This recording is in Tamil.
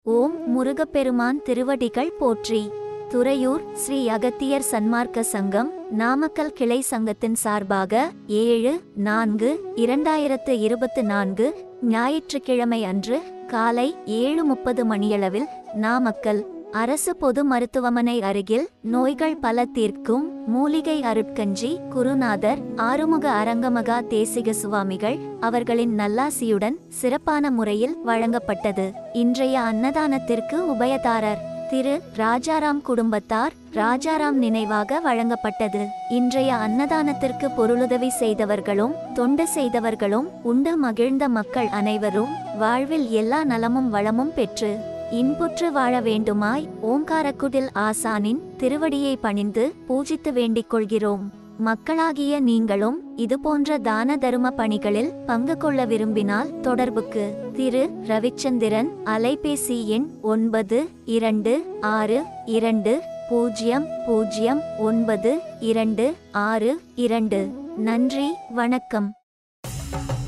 ஓம் முருகப்பெருமான் திருவடிகள் போற்றி. துறையூர் ஸ்ரீ அகத்தியர் சன்மார்க்க சங்கம் நாமக்கல் கிளை சங்கத்தின் சார்பாக 7/4/2024 ஞாயிற்றுக்கிழமை அன்று காலை 7:30 மணியளவில் நாமக்கல் அரசு பொது மருத்துவமனை அருகில் நோய்கள் பல தீர்க்கும் மூலிகை அருட்கஞ்சி குருநாதர் ஆறுமுக அரங்கமகா தேசிக சுவாமிகள் அவர்களின் நல்லாசியுடன் சிறப்பான முறையில் வழங்கப்பட்டது. இன்றைய அன்னதானத்திற்கு உபயதாரர் திரு ராஜாராம் குடும்பத்தார் ராஜாராம் நினைவாக வழங்கப்பட்டது. இன்றைய அன்னதானத்திற்கு பொருளுதவி செய்தவர்களும் தொண்டு செய்தவர்களும் உண்டு மகிழ்ந்த மக்கள் அனைவரும் வாழ்வில் எல்லா நலமும் வளமும் பெற்று இன்புற்று வாழ வேண்டுமாய் ஓங்காரக்குடில் ஆசானின் திருவடியை பணிந்து பூஜித்து வேண்டிக் கொள்கிறோம். மக்களாகிய நீங்களும் இதுபோன்ற தான தரும பணிகளில் பங்கு கொள்ள விரும்பினால் தொடர்புக்கு திரு ரவிச்சந்திரன், அலைபேசி எண் 92200962. நன்றி, வணக்கம்.